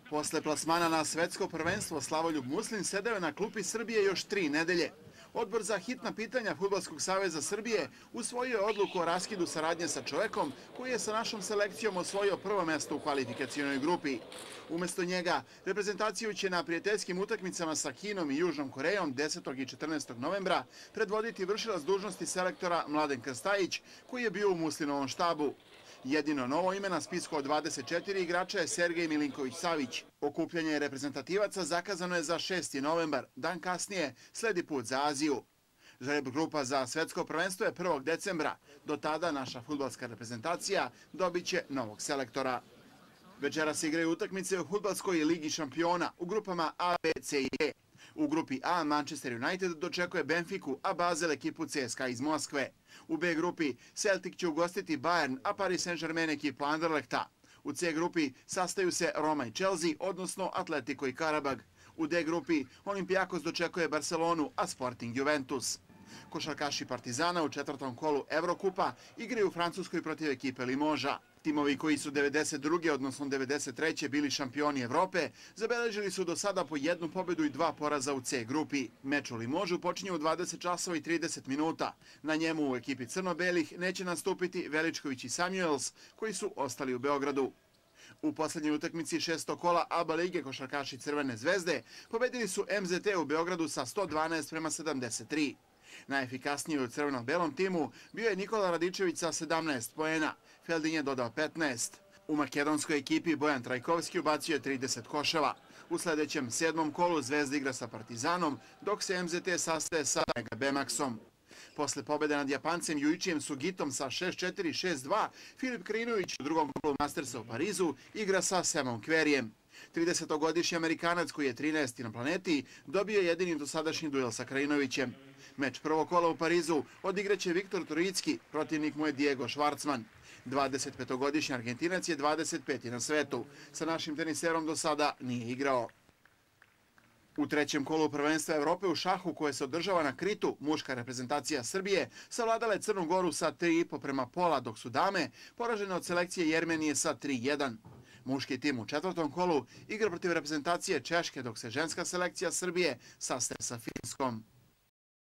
Posle plasmana na svetsko prvenstvo Slavoljub Muslin sedeo je na klupi Srbije još 3 nedelje. Odbor za hitna pitanja Fudbalskog saveza Srbije usvojio je odluku o raskidu saradnje sa čovekom koji je sa našom selekcijom osvojio prvo mesto u kvalifikacionoj grupi. Umesto njega, reprezentaciju će na prijateljskim utakmicama sa Kinom i Južnom Korejom 10. i 14. novembra predvoditi vršilac dužnosti selektora Mladen Krstajić, koji je bio u Muslinovom štabu. Jedino novo ime na spisku od 24 igrača je Sergej Milinković-Savić. Okupljanje reprezentativaca zakazano je za 6. novembar. Dan kasnije sledi put za Aziju. Žreb grupa za svetsko prvenstvo je 1. decembra. Do tada naša fudbalska reprezentacija dobit će novog selektora. Večeras se igraju utakmice u fudbalskoj ligi šampiona u grupama A, B, C i E. U grupi A Manchester United dočekuje Benfiku, a Basel ekipu CSKA iz Moskve. U B grupi Celtic će ugostiti Bayern, a Paris Saint-Germain ekipu Anderlechta. U C grupi sastaju se Roma i Chelsea, odnosno Atletico i Karabag. U D grupi Olympiakos dočekuje Barcelonu, a Sporting Juventus. Košarkaši Partizana u 4. kolu Evrokupa igraju u Francuskoj protiv ekipe Limoža. Timovi koji su 92. odnosno 93. bili šampioni Evrope zabeležili su do sada po 1 pobedu i 2 poraza u C grupi. Meč u Limožu počinje u 20 časova i 30 minuta. Na njemu u ekipi crno-belih neće nastupiti Veličković i Samuels koji su ostali u Beogradu. U poslednjoj utakmici 6. kola ABA lige košarkaši Crvene zvezde pobedili su MZT u Beogradu sa 112-73. Najefikasniji u crveno-belom timu bio je Nikola Radičević sa 17 poena. Feldin je dodao 15. U makedonskoj ekipi Bojan Trajkovski ubacio je 30 koševa. U sledećem 7. kolu Zvezda igra sa Partizanom, dok se MZT sastaje sa Mega Bemaxom. Posle pobede nad Japancem Juichijem Sugitom sa 6-4 i 6-2, Filip Krinović u drugom kolu Mastersa u Parizu igra sa Semom Kverijem. 30-godišnji Amerikanac koji je 13. na planeti dobio je jedini dosadašnji duel sa Krajinovićem. Meč prvog kola u Parizu odigraće Viktor Turicki, protivnik mu je Diego Schwartzman. 25-godišnji Argentinac je 25. na svetu. Sa našim teniserom do sada nije igrao. U 3. kolu prvenstva Evrope u šahu koje se održava na Kritu, muška reprezentacija Srbije savladala je Crnu Goru sa 3,5 prema pola, dok su dame poražene od selekcije Jermenije sa 3-1. Muški tim u 4. kolu igra protiv reprezentacije Češke, dok se ženska selekcija Srbije sastaje sa Finskom.